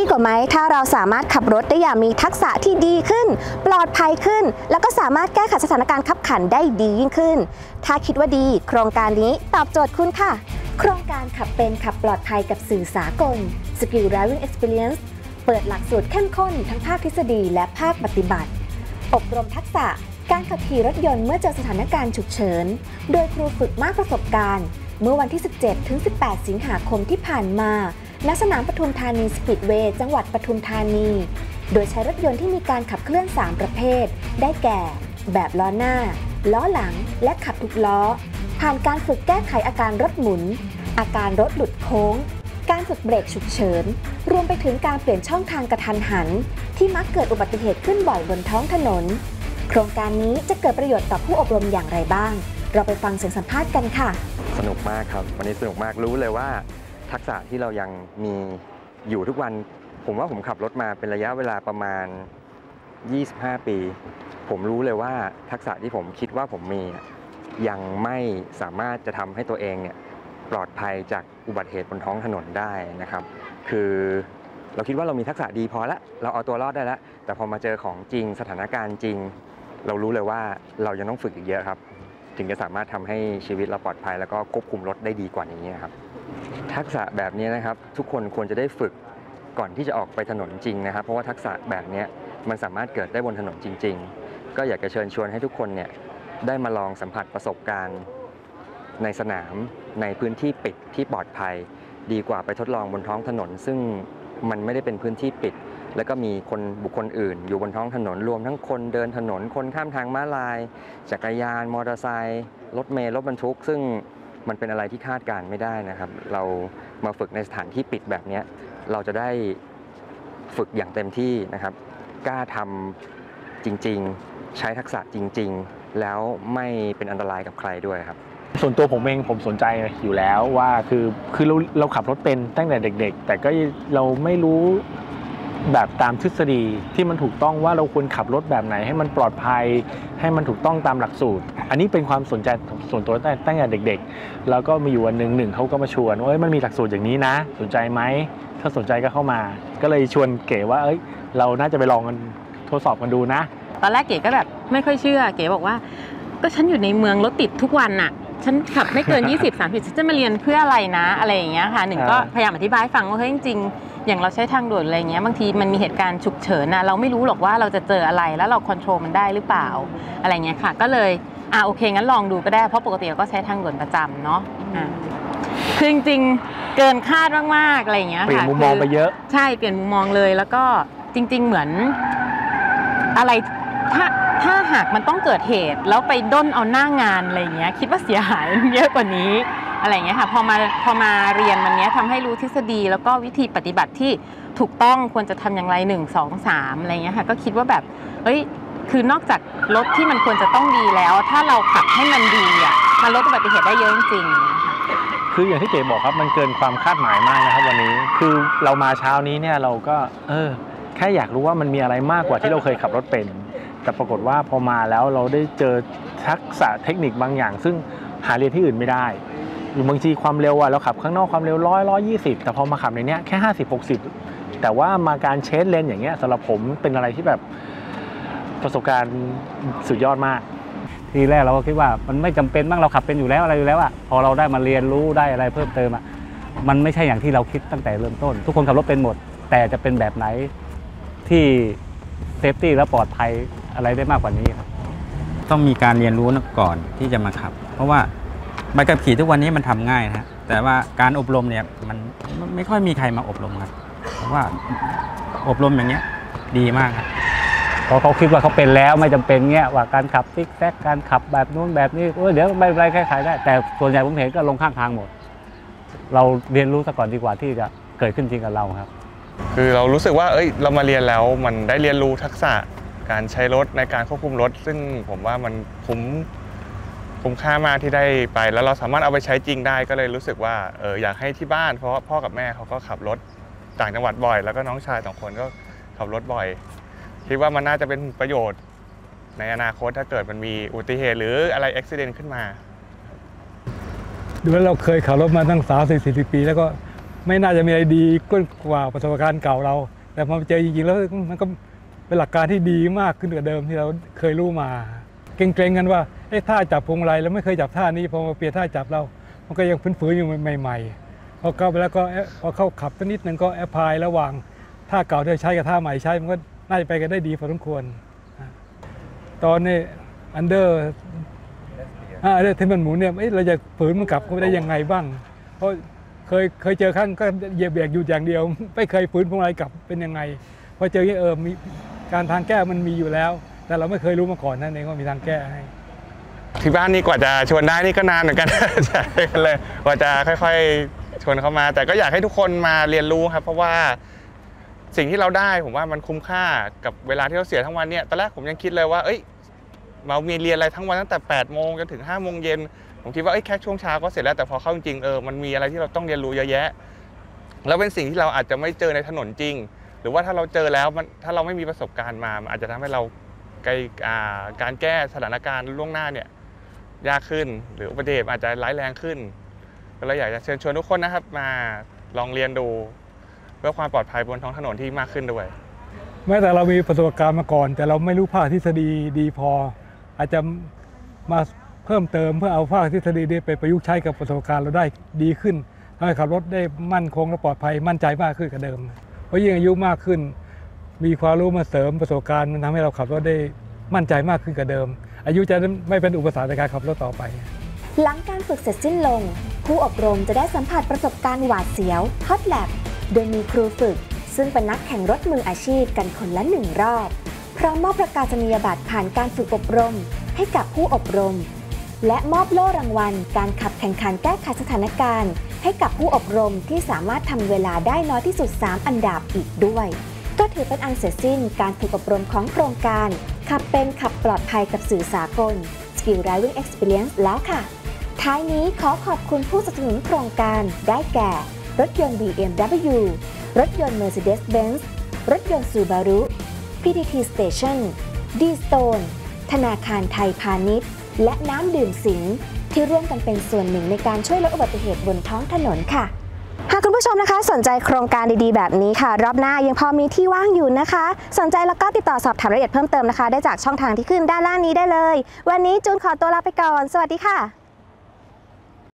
กว่าไหมถ้าเราสามารถขับรถได้อย่างมีทักษะที่ดีขึ้นปลอดภัยขึ้นแล้วก็สามารถแก้ไขสถานการณ์ขับขันได้ดียิ่งขึ้นถ้าคิดว่าดีโครงการนี้ตอบโจทย์คุณค่ะโครงการขับเป็นขับปลอดภัยกับสื่อสากล Skill Driving Experience เปิดหลักสูตรเข้มข้นทั้งภาคทฤษฎีและภาคปฏิบัติอบรมทักษะการขับขี่รถยนต์เมื่อเจอสถานการณ์ฉุกเฉินโดยครูฝึกมากประสบการณ์เมื่อวันที่ 17-18 สิงหาคมที่ผ่านมาณสนามปทุมธานีสปีดเวย์จังหวัดปทุมธานีโดยใช้รถยนต์ที่มีการขับเคลื่อน3ประเภทได้แก่แบบล้อหน้าล้อหลังและขับทุกล้อผ่านการฝึกแก้ไขอาการรถหมุนอาการรถหลุดโค้งการฝึกเบรกฉุกเฉินรวมไปถึงการเปลี่ยนช่องทางกระทันหันที่มักเกิดอุบัติเหตุขึ้นบ่อยบนท้องถนนโครงการนี้จะเกิดประโยชน์ต่อผู้อบรมอย่างไรบ้างเราไปฟังเสียงสัมภาษณ์กันค่ะสนุกมากครับวันนี้สนุกมากรู้เลยว่าทักษะที่เรายังมีอยู่ทุกวันผมว่าผมขับรถมาเป็นระยะเวลาประมาณ25 ปีผมรู้เลยว่าทักษะที่ผมคิดว่าผมมียังไม่สามารถจะทำให้ตัวเองเนี่ยปลอดภัยจากอุบัติเหตุบนท้องถนนได้นะครับคือเราคิดว่าเรามีทักษะดีพอละเราเอาตัวรอดได้แล้วแต่พอมาเจอของจริงสถานการณ์จริงเรารู้เลยว่าเรายังต้องฝึกอีกเยอะครับถึงจะสามารถทำให้ชีวิตเราปลอดภัยแล้วก็ควบคุมรถได้ดีกว่านี้ครับทักษะแบบนี้นะครับทุกคนควรจะได้ฝึกก่อนที่จะออกไปถนนจริงนะครับเพราะว่าทักษะแบบนี้มันสามารถเกิดได้บนถนนจริงๆก็อยากจะเชิญชวนให้ทุกคนเนี่ยได้มาลองสัมผัสประสบการณ์ในสนามในพื้นที่ปิดที่ปลอดภัยดีกว่าไปทดลองบนท้องถนนซึ่งมันไม่ได้เป็นพื้นที่ปิดแล้วก็มีบุคคลอื่นอยู่บนท้องถนนรวมทั้งคนเดินถนนคนข้ามทางม้าลายจักรยานมอเตอร์ไซค์รถเมล์รถบรรทุกซึ่งมันเป็นอะไรที่คาดการณ์ไม่ได้นะครับเรามาฝึกในสถานที่ปิดแบบนี้เราจะได้ฝึกอย่างเต็มที่นะครับกล้าทำจริงๆใช้ทักษะจริงๆแล้วไม่เป็นอันตรายกับใครด้วยครับส่วนตัวผมเองผมสนใจอยู่แล้วว่าคือเราขับรถเป็นตั้งแต่เด็กๆแต่ก็เราไม่รู้แบบตามทฤษฎีที่มันถูกต้องว่าเราควรขับรถแบบไหนให้มันปลอดภัยให้มันถูกต้องตามหลักสูตรอันนี้เป็นความสนใจส่วนตัวตั้งแต่เด็กๆแล้วก็มีอยู่วันหนึ่งเขาก็มาชวนว่ามันมีหลักสูตรอย่างนี้นะสนใจไหมถ้าสนใจก็เข้ามาก็เลยชวนเก๋ว่าเราน่าจะไปลองกันทดสอบกันดูนะตอนแรกเก๋ก็แบบไม่ค่อยเชื่อเก๋บอกว่าก็ฉันอยู่ในเมืองรถติดทุกวันน่ะฉันขับไม่เกิน 20-30 ฉันจะมาเรียนเพื่ออะไรนะอะไรอย่างเงี้ยค่ะหนึ่งก็พยายามอธิบายให้ฟังว่าเฮ้ยจริงๆอย่างเราใช้ทางด่วนอะไรเงี้ยบางทีมันมีเหตุการณ์ฉุกเฉินนะเราไม่รู้หรอกว่าเราจะเจออะไรแล้วเราควบคุมมันได้หรือเปล่าอะไรเงี้ยค่ะก็เลยโอเคงั้นลองดูก็ได้เพราะปกติเราก็ใช้ทางด่วนประจำเนาะคือจริงๆเกินคาดมากๆอะไรเงี้ยค่ะเปลี่ยนมุมมองไปเยอะใช่เปลี่ยนมุมมองเลยแล้วก็จริงๆเหมือนอะไรถ้าหากมันต้องเกิดเหตุแล้วไปด้นเอาหน้างานอะไรอย่างเงี้ยคิดว่าเสียหายเยอะกว่านี้อะไรอย่างเงี้ยค่ะพอมาเรียนวันนี้ทำให้รู้ทฤษฎีแล้วก็วิธีปฏิบัติที่ถูกต้องควรจะทำอย่างไร1 2 3อะไรเงี้ยค่ะก็คิดว่าแบบคือนอกจากรถที่มันควรจะต้องดีแล้วถ้าเราขับให้มันดีมันลดอุบัติเหตุได้เยอะจริงๆคืออย่างที่เก๋บอกครับมันเกินความคาดหมายมากนะครับวันนี้คือเรามาเช้านี้เนี่ยเราก็แค่อยากรู้ว่ามันมีอะไรมากกว่าที่เราเคยขับรถเป็นแต่ปรากฏว่าพอมาแล้วเราได้เจอทักษะเทคนิคบางอย่างซึ่งหาเรียนที่อื่นไม่ได้หรือบางทีความเร็วเราขับข้างนอกความเร็ว100-120แต่พอมาขับในนี้แค่50-60แต่ว่ามาการเชนเลนอย่างเงี้ยสำหรับผมเป็นอะไรที่แบบประสบการณ์สุดยอดมากทีแรกเราก็คิดว่ามันไม่จำเป็นบ้างเราขับเป็นอยู่แล้วอะไรอยู่แล้วพอเราได้มาเรียนรู้ได้อะไรเพิ่มเติมมันไม่ใช่อย่างที่เราคิดตั้งแต่เริ่มต้นทุกคนขับรถเป็นหมดแต่จะเป็นแบบไหนที่เซฟตี้และปลอดภัยอะไรได้มากกว่านี้ครับต้องมีการเรียนรู้ก่อนที่จะมาขับเพราะว่าใบขับขี่ทุกวันนี้มันทำง่ายนะแต่ว่าการอบรมเนี่ยมันไม่ค่อยมีใครมาอบรมครับเพราะว่าอบรมอย่างเงี้ยดีมากครับพอเขาคิดว่าเขาเป็นแล้วไม่จำเป็นเงี้ยว่าการขับซิกแซกการขับแบบนู้นแบบนี้เดี๋ยวไม่เป็นไรแก้ไขได้แต่ส่วนใหญ่ผมเห็นก็ลงข้างทางหมดเราเรียนรู้ซะก่อนดีกว่าที่จะเกิดขึ้นจริงกับเราครับคือเรารู้สึกว่าเรามาเรียนแล้วมันได้เรียนรู้ทักษะการใช้รถในการควบคุมรถซึ่งผมว่ามันคุ้มค่ามากที่ได้ไปแล้วเราสามารถเอาไปใช้จริงได้ก็เลยรู้สึกว่าอยากให้ที่บ้านเพราะว่าพ่อกับแม่เขาก็ขับรถต่างจังหวัดบ่อยแล้วก็น้องชาย2 คนก็ขับรถบ่อยคิดว่ามันน่าจะเป็นประโยชน์ในอนาคตถ้าเกิดมันมีอุบัติเหตุหรืออะไรอุบัติเหตุขึ้นมาดูแล้วเราเคยขับรถมาตั้ง30-40 ปีแล้วก็ไม่น่าจะมีอะไรดีกว่าประสบการณ์เก่าเราแต่พอเจอจริงๆแล้วมันก็เป็นหลักการที่ดีมากขึ้นกว่าเดิมที่เราเคยรู้มาเกรงๆกันว่าท่าจับพวงมาลัยเราไม่เคยจับท่านี้พอมาเปลี่ยนท่าจับเรามันก็ยังฝืนๆอยู่ใหม่ๆพอเข้าไปแล้วก็พอเข้าขับสักนิดนึงก็แอพพลายระหว่างท่าเก่าที่ใช้กับท่าใหม่ใช้มันก็น่าจะไปกันได้ดีพอสมควรตอนนี้อันเดอร์ที่มันหมุนเนี่ยเราจะฝืนมันกลับก็ได้ยังไงบ้างเพราะเคยเจอครั้งก็เหยียบเบรกอยู่อย่างเดียวไม่เคยฝืนพวงมาลัยกลับเป็นยังไงพอเจอมีการทางแก้มันมีอยู่แล้วแต่เราไม่เคยรู้มาก่อนนั่นเองว่ามีทางแก้ให้ที่บ้านนี่กว่าจะชวนได้นี่ก็นานเหมือนกัน ใช่เลยกว่าจะค่อยๆชวนเข้ามาแต่ก็อยากให้ทุกคนมาเรียนรู้ครับเพราะว่าสิ่งที่เราได้ผมว่ามันคุ้มค่ากับเวลาที่เราเสียทั้งวันเนี่ยตอนแรกผมยังคิดเลยว่าเรามีเรียนอะไรทั้งวันตั้งแต่8 โมงจนถึง5 โมงเย็นผมคิดว่าแค่ช่วงเช้าก็เสร็จแล้วแต่พอเข้าจริงมันมีอะไรที่เราต้องเรียนรู้เยอะแยะแล้วเป็นสิ่งที่เราอาจจะไม่เจอในถนนจริงหรือว่าถ้าเราเจอแล้วถ้าเราไม่มีประสบการณ์มามันอาจจะทำให้เราการแก้สถานการณ์ล่วงหน้าเนี่ยยากขึ้นหรืออุบัติเหตุอาจจะร้ายแรงขึ้นก็เลยอยากจะเชิญชวนทุกคนนะครับมาลองเรียนดูเพื่อความปลอดภัยบนท้องถนนที่มากขึ้นด้วยแม้แต่เรามีประสบการณ์มาก่อนแต่เราไม่รู้ภาคทฤษฎีดีพออาจจะมาเพิ่มเติมเพื่อเอาภาคทฤษฎีนี้ไปประยุกต์ใช้กับประสบการณ์เราได้ดีขึ้นทำให้ขับรถได้มั่นคงและปลอดภัยมั่นใจมากขึ้นกว่าเดิมเพราะยิ่งอายุมากขึ้นมีความรู้มาเสริมประสบการณ์มันทำให้เราขับรถได้มั่นใจมากขึ้นกว่าเดิมอายุจะไม่เป็นอุปสรรคในการขับรถต่อไปหลังการฝึกเสร็จสิ้นลงผู้อบรมจะได้สัมผัสประสบการณ์หวาดเสียวฮอตแลบโดยมีครูฝึกซึ่งเป็นนักแข่งรถมืออาชีพกันคนละ1 รอบพร้อมมอบประกาศนียบัตรผ่านการฝึกอบรมให้กับผู้อบรมและมอบโล่รางวัลการขับแข่งขันแก้ไขสถานการณ์ให้กับผู้อบรมที่สามารถทำเวลาได้น้อยที่สุด3 อันดับอีกด้วยก็ถือเป็นอันเสร็จสิ้นการฝึกอบรมของโครงการขับเป็นขับปลอดภัยกับสื่อสากล Skill Driving Experience แล้วค่ะท้ายนี้ขอขอบคุณผู้สนับสนุนโครงการได้แก่รถยนต์ BMW รถยนต์ Mercedes-Benz รถยนต์ Subaru PTT Station D-Stone ธนาคารไทยพาณิชย์และน้ำดื่มสิงห์ที่ร่วมกันเป็นส่วนหนึ่งในการช่วยลดอุบัติเหตุบนท้องถนนค่ะหากคุณผู้ชมนะคะสนใจโครงการดีๆแบบนี้ค่ะรอบหน้ายังพอมีที่ว่างอยู่นะคะสนใจแล้วก็ติดต่อสอบถามรายละเอียดเพิ่มเติมนะคะได้จากช่องทางที่ขึ้นด้านล่างนี้ได้เลยวันนี้จูนขอตัวลาไปก่อนสวัสดีค่ะ